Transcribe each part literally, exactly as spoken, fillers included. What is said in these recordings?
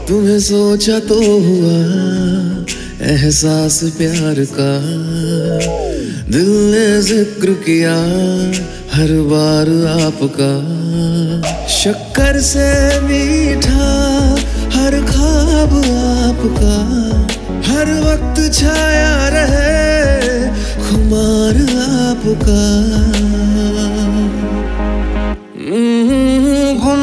तुम्हें सोचा तो हुआ एहसास प्यार का, दिल ने जिक्र किया हर बार आपका। शक्कर से मीठा हर ख्वाब आपका, हर वक्त छाया रहे खुमार आपका। गुम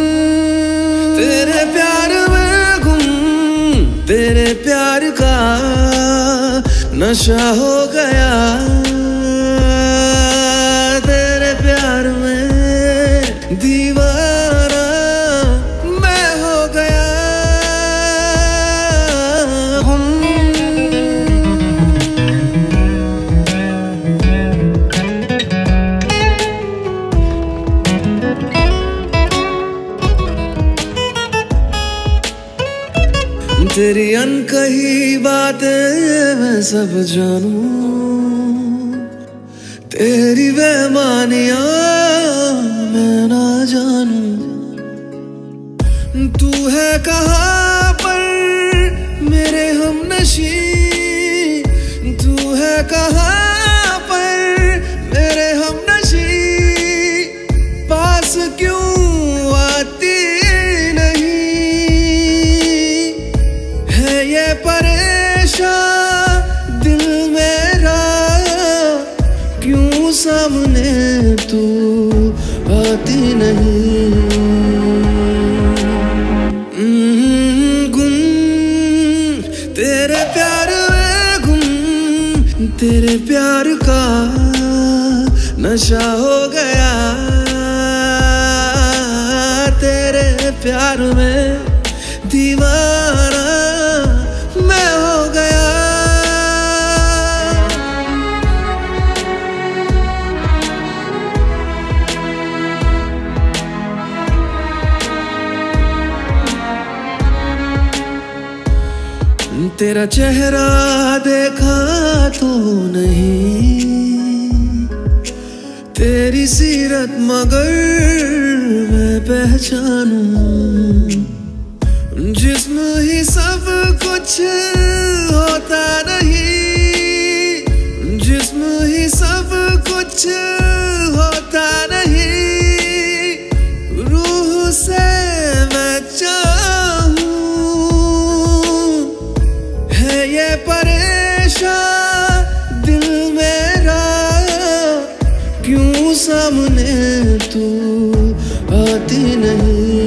तेरे प्यार में, गुम तेरे प्यार का नशा हो गया, तेरे प्यार में दीवाना मैं हो गया। हम तेरी अनकही बातें मैं सब जानूं, तेरी बेमानियां मैं ना जानूं। तू है कहाँ पर मेरे हमनशी, तू है कहाँ पर मेरे हमनशी। पास क्यों आती नहीं है ये परेशान दिल मेरा, क्यों सामने तू आती नहीं। गुम तेरे प्यार में, गुम तेरे प्यार का नशा हो गया, तेरे प्यार में दीवाना मैं हो गया। तेरा चेहरा देखा तो नहीं, तेरी सीरत मगर मैं पहचानूं। जिस्म ही सब कुछ होता नहीं, जिस्म ही सब कुछ होता नहीं। रूह से मैं चाहूं है ये परेशान दिल मेरा, क्यों सामने तू आती नहीं।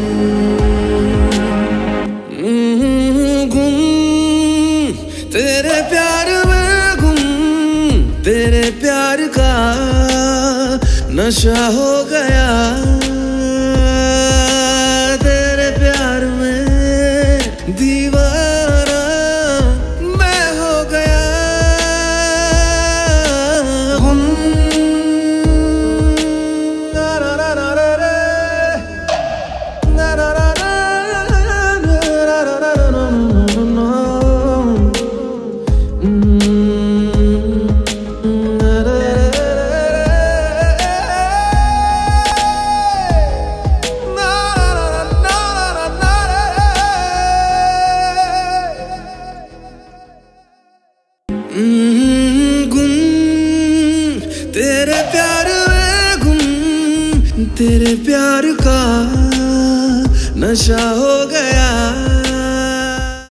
गुम तेरे प्यार में, गुम तेरे प्यार का नशा हो गया, तेरे प्यार में दीवाना मैं हो गया। हम गुम तेरे प्यार में, गुम तेरे प्यार का नशा हो